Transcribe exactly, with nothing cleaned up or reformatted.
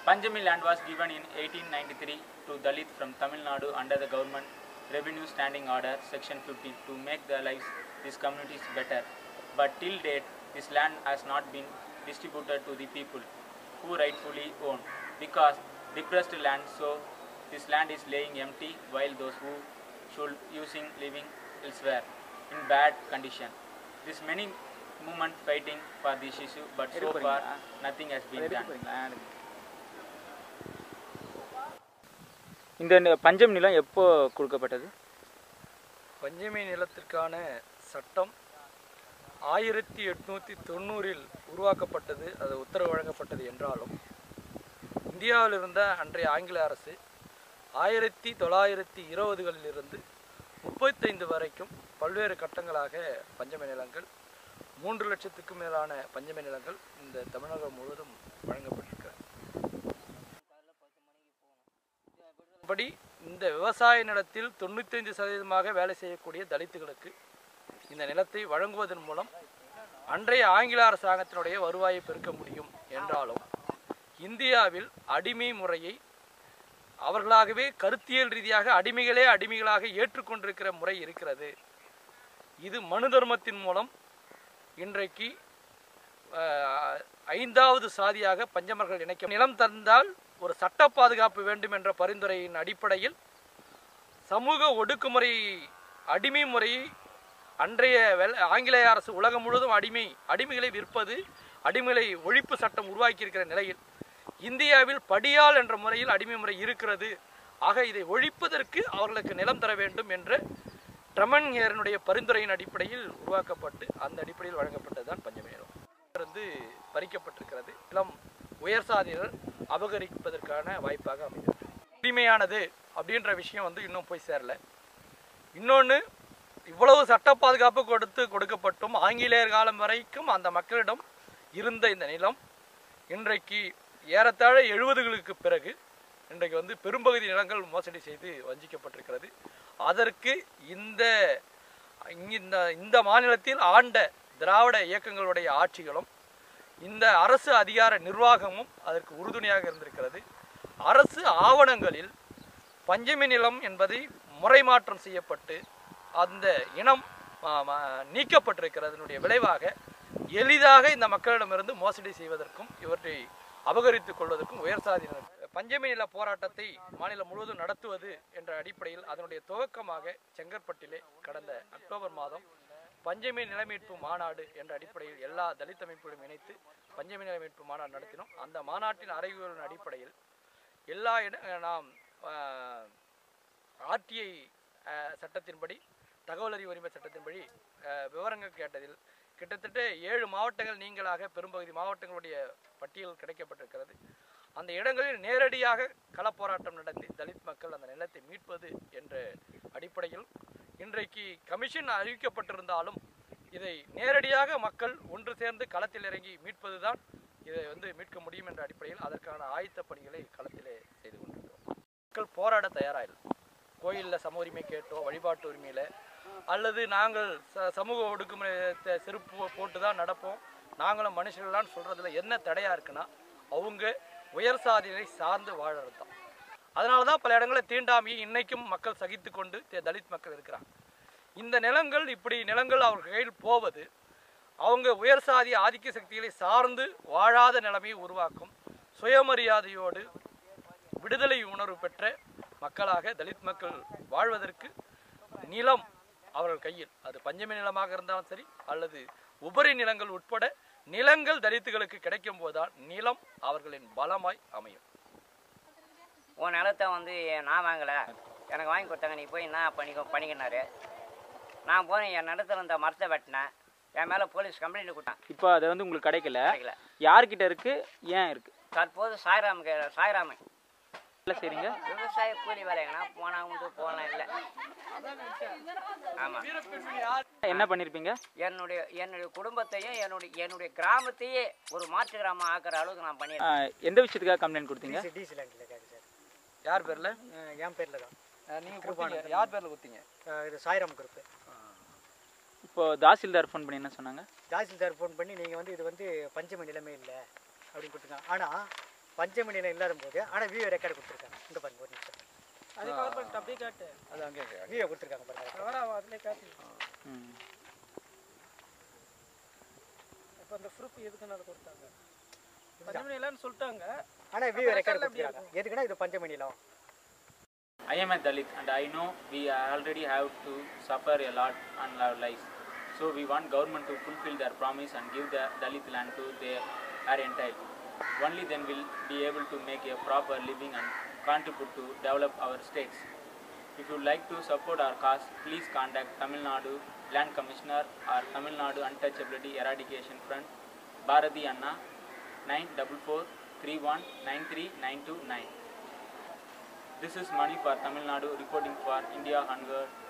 Panjami land was given in eighteen ninety-three to Dalit from Tamil Nadu under the government Revenue Standing Order Section fifty to make the lives these communities better. But till date, this land has not been distributed to the people who rightfully own because depressed land, so this land is laying empty while those who should using living elsewhere in bad condition. This many movement fighting for this issue, but so far nothing has been done. இந்த பஞ்சமி நிலம் எப்போ கொடுக்கப்பட்டது? பஞ்சமி நிலத்திற்கான சட்டம் ஆயிரத்தி எட்நூற்றி தொண்ணூறில் உருவாக்கப்பட்டது, அது உத்தரவு வழங்கப்பட்டது என்றாலும் இந்தியாவில் இருந்த அன்றைய ஆங்கில அரசு ஆயிரத்தி தொள்ளாயிரத்தி இருபதுகளிலிருந்து முப்பத்தைந்து வரைக்கும் பல்வேறு கட்டங்களாக பஞ்சமி நிலங்கள் மூன்று லட்சத்துக்கும் மேலான பஞ்சமி நிலங்கள் இந்த தமிழகம் முழுவதும் வழங்கப்பட்டிருக்கிறது. படி இந்த விவசாய நிலத்தில் தொண்ணூத்தைந்து சதவீதமாக வேலை செய்யக்கூடிய தலித்துகளுக்கு இந்த நிலத்தை வழங்குவதன் மூலம் அன்றைய ஆங்கில அரசாங்கத்தினுடைய வருவாயை பெருக்க முடியும் என்றாலும் இந்தியாவில் அடிமை முறையை அவர்களாகவே கருத்தியல் ரீதியாக அடிமைகளே அடிமைகளாக ஏற்றுக்கொண்டிருக்கிற முறை இருக்கிறது. இது மனு தர்மத்தின் மூலம் இன்றைக்கு ஐந்தாவது சாதியாக பஞ்சமர்கள் இணைக்க நிலம் தந்தால் ஒரு சட்ட பாதுகாப்பு வேண்டும் என்ற பரிந்துரையின் அடிப்படையில் சமூக ஒடுக்குமுறை அடிமை முறையை அன்றைய ஆங்கிலேய அரசு உலகம் முழுவதும் அடிமை அடிமைகளை விற்பது அடிமைகளை ஒழிப்பு சட்டம் உருவாக்கியிருக்கிற நிலையில் இந்தியாவில் படியால் என்ற முறையில் அடிமை முறை இருக்கிறது. ஆக இதை ஒழிப்பதற்கு அவர்களுக்கு நிலம் தர வேண்டும் என்ற ட்ரமன்ஹேரனுடைய பரிந்துரையின் அடிப்படையில் உருவாக்கப்பட்டு அந்த அடிப்படையில் வழங்கப்பட்டதுதான் பஞ்சமி நிலம். இருந்து பறிக்கப்பட்டிருக்கிறது. நிலம் உயர் சாதியினர் அபகரிப்பதற்கான வாய்ப்பாக அமைகிறது. உரிமையானது அப்படின்ற விஷயம் வந்து இன்னும் போய் சேரல. இன்னொன்று, இவ்வளவு சட்ட பாதுகாப்பு கொடுத்து கொடுக்கப்பட்டும் ஆங்கிலேயர் காலம் வரைக்கும் அந்த மக்களிடம் இருந்த இந்த நிலம் இன்றைக்கு ஏறத்தாழ எழுபதுகளுக்கு பிறகு இன்றைக்கு வந்து பெரும்பகுதி நிலங்கள் மோசடி செய்து வஞ்சிக்கப்பட்டிருக்கிறது. அதற்கு இந்த இந்த இந்த மாநிலத்தில் ஆண்ட திராவிட இயக்கங்களுடைய ஆட்சிகளும் இந்த அரசு அதிகார நிர்வாகமும் அதற்கு உறுதுணையாக இருந்திருக்கிறது. அரசு ஆவணங்களில் பஞ்சமி நிலம் என்பதை முறைமாற்றம் செய்யப்பட்டு அந்த இனம் நீக்கப்பட்டிருக்கிறதனுடைய விளைவாக எளிதாக இந்த மக்களிடமிருந்து மோசடி செய்வதற்கும் இவற்றை அபகரித்துக் கொள்வதற்கும் உயர் சாதியினர் பஞ்சமி நில போராட்டத்தை மாநிலம் முழுவதும் நடத்துவது என்ற அடிப்படையில் அதனுடைய துவக்கமாக செங்கற்பட்டிலே கடந்த அக்டோபர் மாதம் பஞ்சமி நிலமீட்பு மாநாடு என்ற அடிப்படையில் எல்லா தலித் அமைப்புகளும் இணைத்து பஞ்சமி நிலமீட்பு மாநாடு நடத்தினோம். அந்த மாநாட்டின் அறிவுகளின் அடிப்படையில் எல்லா இட நாம் ஆர்டிஐ சட்டத்தின்படி தகவல் அறிவு உரிமை சட்டத்தின்படி விவரங்கள் கேட்டதில் கிட்டத்தட்ட ஏழு மாவட்டங்கள் நீங்களாக பெரும்பகுதி மாவட்டங்களுடைய பட்டியல் கிடைக்கப்பட்டிருக்கிறது. அந்த இடங்களில் நேரடியாக களப்போராட்டம் நடத்தி தலித் மக்கள் அந்த நிலத்தை மீட்பது என்ற அடிப்படையில் இன்றைக்கு கமிஷன் அறிவிக்கப்பட்டிருந்தாலும் இதை நேரடியாக மக்கள் ஒன்று சேர்ந்து களத்தில் இறங்கி மீட்பதுதான் இதை வந்து மீட்க முடியும் என்ற அடிப்படையில் அதற்கான ஆயத்த பணிகளை களத்திலே செய்து கொண்டிருக்கிறோம். மக்கள் போராட தயாராக இல்லை. கோயிலில் சம உரிமை கேட்டோ வழிபாட்டு உரிமையில் அல்லது நாங்கள் ச சமூக ஒடுக்குமுறை செருப்பு போட்டு தான் நடப்போம், நாங்களும் மனுஷர்களான்னு சொல்கிறதுல என்ன தடையாக இருக்குன்னா அவங்க உயர் சாதியினை சார்ந்து வாழறது தான். அதனால தான் பல இடங்களில் தீண்டாமையை இன்னைக்கும் மக்கள் சகித்து கொண்டு தலித் மக்கள் இருக்கிறாங்க. இந்த நிலங்கள் இப்படி நிலங்கள் அவர்கள் கையில் போவது அவங்க உயர் சாதி ஆதிக்க சக்திகளை சார்ந்து வாழாத நிலைமையை உருவாக்கும். சுயமரியாதையோடு விடுதலை உணர்வு பெற்ற மக்களாக தலித் மக்கள் வாழ்வதற்கு நிலம் அவர்கள் கையில், அது பஞ்சமி நிலமாக இருந்தாலும் சரி அல்லது உபரி நிலங்கள் உட்பட நிலங்கள் தலித்துகளுக்கு கிடைக்கும் போதுதான் நிலம் அவர்களின் பலமாய் அமையும். உன் நிலத்தை வந்து நான் வாங்கலை, எனக்கு வாங்கி கொடுத்தாங்க, நீ போய் என்ன பண்ணிக்க பண்ணிக்கினாரு. நான் போனேன், என் நிலத்தில் இருந்த மரத்தை வெட்டினேன், என் மேலே போலீஸ் கம்ப்ளைண்ட் கொடுத்தேன். இப்போ அதை வந்து உங்களுக்கு கிடைக்கல, யார்கிட்ட இருக்கு, ஏன் இருக்கு? தற்போது சாய்ராம் சாய்ராமன் சரிங்க. விவசாய கூலி வேலைங்கண்ணா போனா உண்டு போனா இல்லை. ஆமாம், என்ன பண்ணியிருப்பீங்க? என்னுடைய என்னுடைய குடும்பத்தையும் என்னுடைய என்னுடைய கிராமத்தையே ஒரு மாற்று கிராமம் ஆக்குற அளவுக்கு நான் பண்ணியிருக்கேன். எந்த விஷயத்துக்காக கம்ப்ளைண்ட் கொடுத்தீங்க? யார் பேரில்? என் பேரில் தான். நீங்கள் கொடுத்தீங்க, யார் பேரில் கொடுத்தீங்க? இது சாய்ராம் குரூப்பு. இப்போ தாசில்தார் ஃபோன் பண்ணி என்ன சொன்னாங்க? தாசில்தார் ஃபோன் பண்ணி நீங்கள் வந்து இது வந்து பஞ்சமி நிலைமை இல்லை அப்படின்னு கொடுத்துருக்காங்க. ஆனால் பஞ்சமணி நிலம் இல்லாத போது ஆனால் வியூ ரெக்கார்டு கொடுத்துருக்காங்க. இங்கே பாருங்க ஒரு நிமிஷம். அது கவர் பண்ணிட்டு அப்படியே காட்டு. அது அங்கே வியூ கொடுத்துருக்காங்க பாருங்க. கவர் ஆகும் அதிலே காட்டு. இப்போ அந்த ப்ரூஃப் எதுக்குன்னு அதை கொடுத்தாங்க. பஞ்சமணி நிலம்னு சொல்லிட்டாங்க. ஆனால் வியூ ரெக்கார்டு கொடுத்துருக்காங்க. எதுக்குன்னா இது பஞ்சமணி நிலம். I am a Dalit and I know we already have to suffer a lot on our lives. So we want government to fulfill their promise and give the Dalit land to their are entitled. Only then will be able to make a proper living and contribute to develop our states. If you like to support our cause, please contact Tamil Nadu Land Commissioner or Tamil Nadu Untouchability Eradication Front, Bharati Anna, nine four four three one nine three nine two nine. This is Mani for Tamil Nadu reporting for India Hunger.